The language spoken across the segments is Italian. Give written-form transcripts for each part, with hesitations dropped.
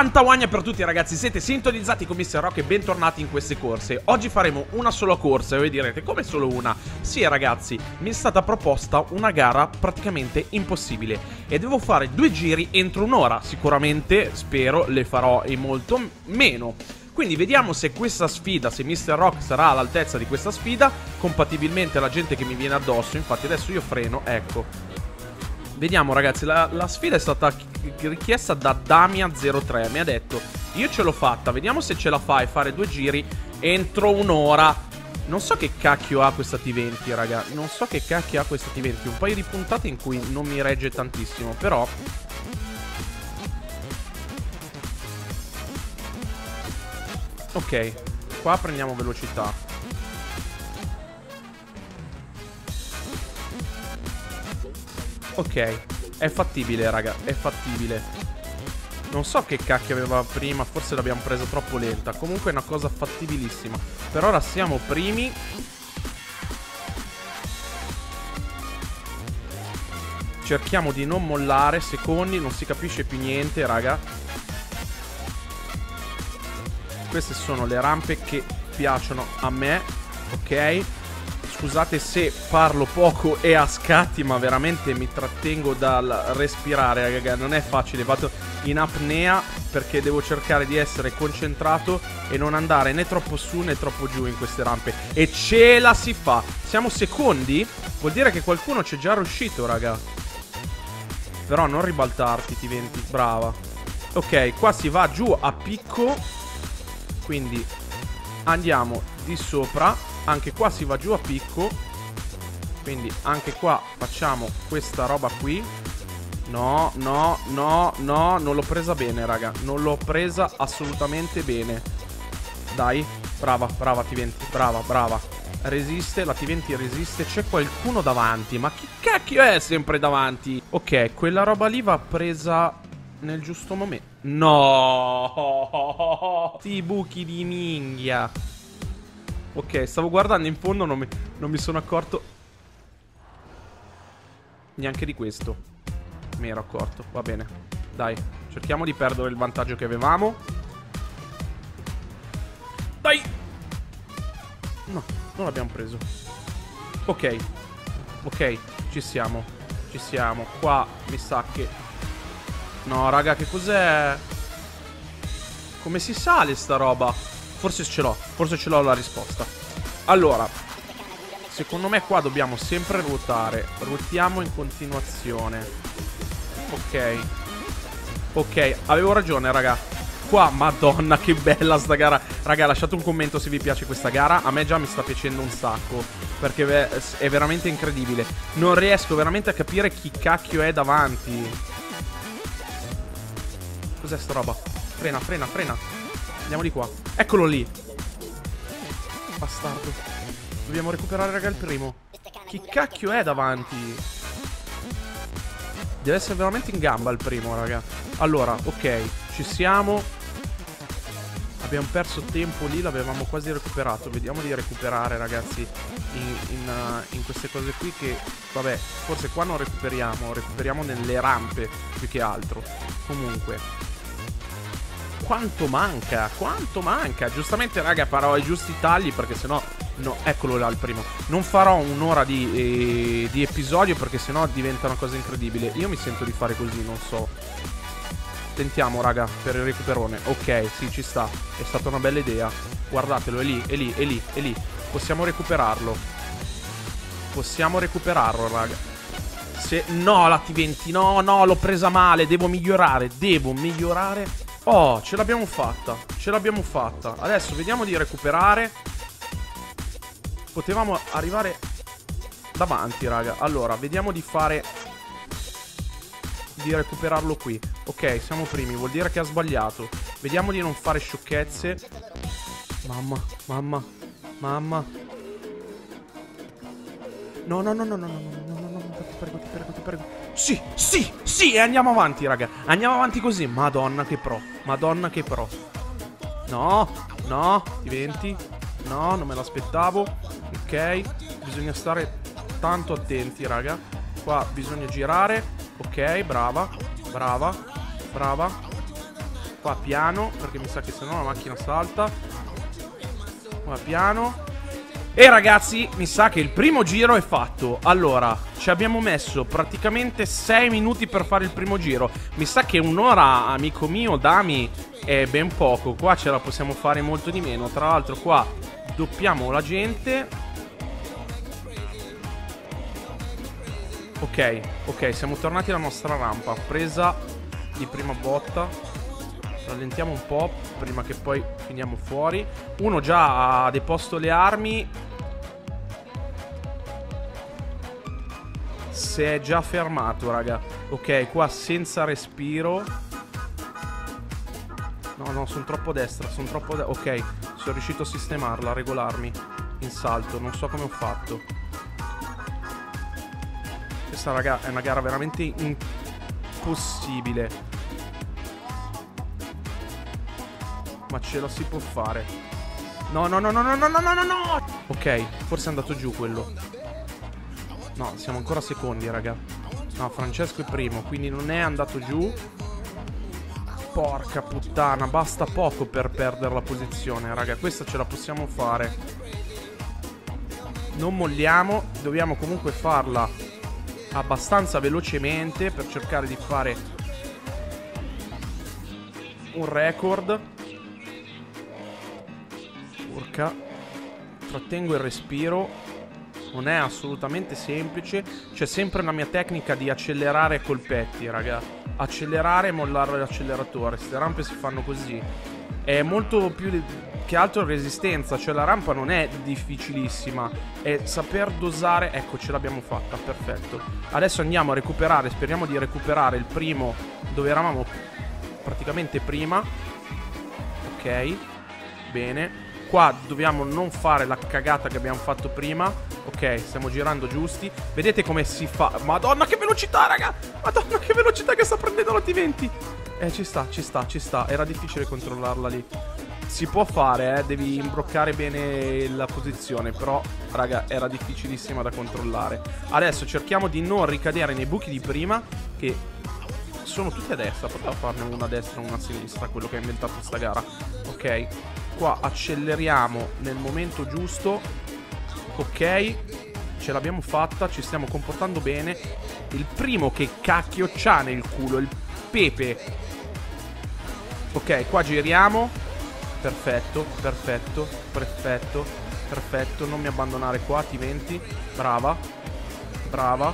Tanta wagna per tutti ragazzi, siete sintonizzati con Mr. Rock e bentornati in queste corse. Oggi faremo una sola corsa e voi direte come solo una? Sì ragazzi, mi è stata proposta una gara praticamente impossibile e devo fare 2 giri entro un'ora. Sicuramente, spero, le farò in molto meno. Quindi vediamo se questa sfida, se Mr. Rock sarà all'altezza di questa sfida, compatibilmente alla gente che mi viene addosso. Infatti adesso io freno, ecco. Vediamo ragazzi, la sfida è stata richiesta da Damia03. Mi ha detto, io ce l'ho fatta, vediamo se ce la fai fare 2 giri entro un'ora. Non so che cacchio ha questa T20 raga, non so che cacchio ha questa T20. Un paio di puntate in cui non mi regge tantissimo, però ok, qua prendiamo velocità. Ok, è fattibile raga, è fattibile. Non so che cacchio aveva prima, forse l'abbiamo presa troppo lenta. Comunque è una cosa fattibilissima. Per ora siamo primi. Cerchiamo di non mollare, secondi, non si capisce più niente raga. Queste sono le rampe che piacciono a me, ok? Scusate se parlo poco e a scatti, ma veramente mi trattengo dal respirare, raga. Non è facile, vado in apnea perché devo cercare di essere concentrato e non andare né troppo su né troppo giù in queste rampe. E ce la si fa. Siamo secondi? Vuol dire che qualcuno c'è già riuscito, raga. Però non ribaltarti, T20, brava. Ok, qua si va giù a picco. Quindi andiamo di sopra. Anche qua si va giù a picco. Quindi anche qua facciamo questa roba qui. No, no, no, no. Non l'ho presa bene, raga. Non l'ho presa assolutamente bene. Dai, brava, brava T20. Brava, brava. Resiste, la T20 resiste. C'è qualcuno davanti. Ma chi cacchio è sempre davanti? Ok, quella roba lì va presa nel giusto momento. No. Sti buchi di minchia. Ok, stavo guardando in fondo, non mi sono accorto neanche di questo. Mi ero accorto, va bene. Dai, cerchiamo di perdere il vantaggio che avevamo. Dai! No, non l'abbiamo preso. Ok, ok, ci siamo. Ci siamo, qua mi sa che... No, raga, che cos'è? Come si sale sta roba? Forse ce l'ho la risposta. Allora, secondo me qua dobbiamo sempre ruotare. Ruotiamo in continuazione. Ok. Ok, avevo ragione raga. Qua, madonna che bella sta gara. Raga, lasciate un commento se vi piace questa gara. A me già mi sta piacendo un sacco, perché è veramente incredibile. Non riesco veramente a capire chi cacchio è davanti. Cos'è sta roba? Frena, frena, frena. Andiamo di qua. Eccolo lì. Bastardo. Dobbiamo recuperare raga il primo. Chi cacchio è davanti? Deve essere veramente in gamba il primo raga. Allora, ok, ci siamo. Abbiamo perso tempo lì, l'avevamo quasi recuperato. Vediamo di recuperare ragazzi in queste cose qui che... Vabbè, forse qua non recuperiamo. Recuperiamo nelle rampe più che altro. Comunque quanto manca? Quanto manca? Giustamente raga farò i giusti tagli, perché sennò... No, eccolo là il primo. Non farò un'ora di episodio, perché sennò diventa una cosa incredibile. Io mi sento di fare così, non so. Tentiamo raga per il recuperone. Ok, sì, ci sta. È stata una bella idea. Guardatelo, è lì, è lì, è lì, è lì. Possiamo recuperarlo. Possiamo recuperarlo raga. Se... No, la T20. No, no, l'ho presa male. Devo migliorare. Devo migliorare. Oh, ce l'abbiamo fatta. Ce l'abbiamo fatta. Adesso vediamo di recuperare. Potevamo arrivare davanti, raga. Allora, vediamo di fare... Di recuperarlo qui. Ok, siamo primi. Vuol dire che ha sbagliato. Vediamo di non fare sciocchezze. Mamma, mamma, mamma. No, no, no, no, no, no, no, no, no, no, ti prego, ti prego, ti prego. Sì, sì, sì, e andiamo avanti, raga. Andiamo avanti così. Madonna che pro. Madonna che pro. No, no, T20. No, non me l'aspettavo. Ok, bisogna stare tanto attenti, raga. Qua bisogna girare. Ok, brava, brava, brava. Qua piano, perché mi sa che sennò la macchina salta. Qua piano. E ragazzi, mi sa che il primo giro è fatto. Allora, ci abbiamo messo praticamente 6 minuti per fare il primo giro. Mi sa che un'ora, amico mio, Dami, è ben poco. Qua ce la possiamo fare molto di meno. Tra l'altro qua doppiamo la gente. Ok, ok, siamo tornati alla nostra rampa. Presa di prima botta. Rallentiamo un po' prima che poi finiamo fuori. Uno già ha deposto le armi. Si è già fermato, raga. Ok, qua senza respiro. No, no, sono troppo a destra. Sono troppo a destra. Ok, sono riuscito a sistemarla, a regolarmi in salto. Non so come ho fatto. Questa, raga, è una gara veramente impossibile. Ma ce la si può fare. No, no, no, no, no, no, no, no, no. Ok, forse è andato giù quello. No, siamo ancora secondi, raga. No, Francesco è primo, quindi non è andato giù. Porca puttana, basta poco per perdere la posizione, raga. Questa ce la possiamo fare. Non molliamo. Dobbiamo comunque farla abbastanza velocemente per cercare di fare un record. Urca. Trattengo il respiro. Non è assolutamente semplice. C'è sempre la mia tecnica di accelerare a colpetti, raga. Accelerare e mollare l'acceleratore. Queste rampe si fanno così. È molto più che altro resistenza. Cioè la rampa non è difficilissima. È saper dosare. Ecco, ce l'abbiamo fatta, perfetto. Adesso andiamo a recuperare. Speriamo di recuperare il primo dove eravamo praticamente prima. Ok, bene. Qua dobbiamo non fare la cagata che abbiamo fatto prima. Ok, stiamo girando giusti. Vedete come si fa. Madonna che velocità, raga. Madonna che velocità che sta prendendo la T20. Ci sta, ci sta, ci sta. Era difficile controllarla lì. Si può fare, devi imbroccare bene la posizione. Però, raga, era difficilissima da controllare. Adesso cerchiamo di non ricadere nei buchi di prima, che sono tutti a destra. Poteva farne una a destra e una a sinistra, quello che ha inventato sta gara. Ok, qua acceleriamo nel momento giusto. Ok, ce l'abbiamo fatta, ci stiamo comportando bene. Il primo che cacchio c'ha nel culo, il Pepe. Ok, qua giriamo. Perfetto, perfetto, perfetto, perfetto. Non mi abbandonare qua, T20. Brava, brava.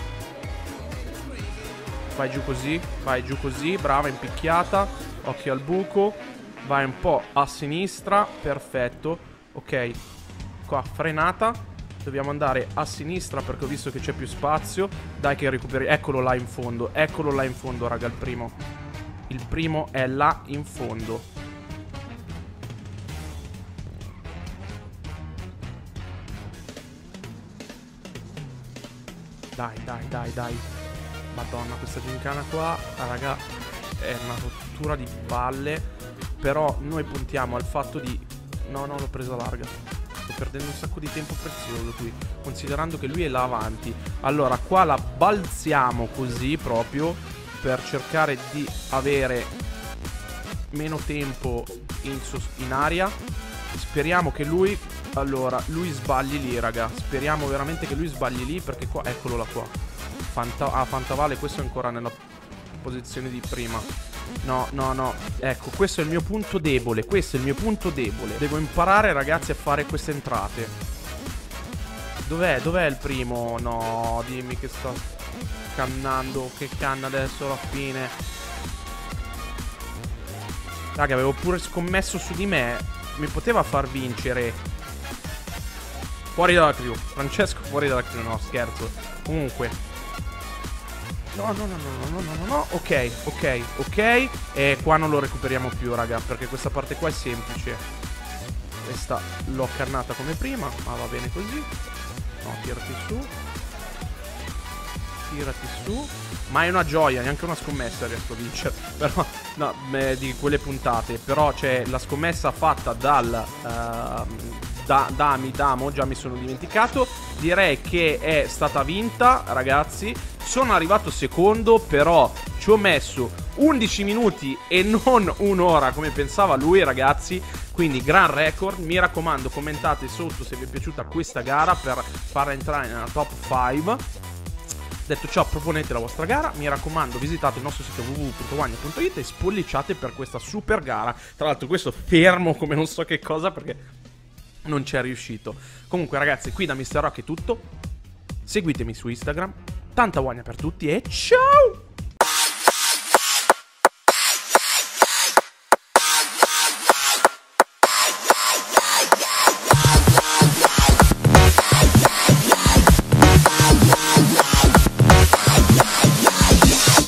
Vai giù così, brava, impicchiata. Occhio al buco. Vai un po' a sinistra, perfetto. Ok, qua frenata. Dobbiamo andare a sinistra perché ho visto che c'è più spazio. Dai che recuperi. Eccolo là in fondo. Eccolo là in fondo, raga, il primo. Il primo è là in fondo. Dai, dai, dai, dai. Madonna, questa gincana qua, raga, è una rottura di balle. Però noi puntiamo al fatto di... No, no, l'ho presa larga. Sto perdendo un sacco di tempo prezioso qui, considerando che lui è là avanti. Allora, qua la balziamo così proprio per cercare di avere meno tempo in aria. Speriamo che lui... Allora, lui sbagli lì, raga. Speriamo veramente che lui sbagli lì, perché qua... Eccolo là qua. Fantavale, questo è ancora nella posizione di prima. No, no, no. Ecco, questo è il mio punto debole. Questo è il mio punto debole. Devo imparare, ragazzi, a fare queste entrate. Dov'è? Dov'è il primo? No, dimmi che sta cannando. Che canna adesso alla fine. Raga, avevo pure scommesso su di me. Mi poteva far vincere. Fuori dalla crew. Francesco fuori dalla crew. No, scherzo. Comunque. No, no, no, no, no, no, no, no. Ok, ok, ok. E qua non lo recuperiamo più, raga, perché questa parte qua è semplice. Questa l'ho cannata come prima, ma va bene così. No, tirati su. Tirati su. Ma è una gioia, neanche una scommessa riesco a vincere. Però, no, di quelle puntate. Però c'è la scommessa fatta dal... Damo, già mi sono dimenticato. Direi che è stata vinta, ragazzi. Sono arrivato secondo, però ci ho messo 11 minuti e non un'ora come pensava lui, ragazzi. Quindi gran record. Mi raccomando, commentate sotto se vi è piaciuta questa gara per farla entrare nella top 5. Detto ciò, proponete la vostra gara. Mi raccomando, visitate il nostro sito www.wagna.it e spolliciate per questa super gara. Tra l'altro questo fermo come non so che cosa perché non ci è riuscito. Comunque ragazzi, qui da Mr. Rock è tutto. Seguitemi su Instagram. Tanta Wagna per tutti e ciao!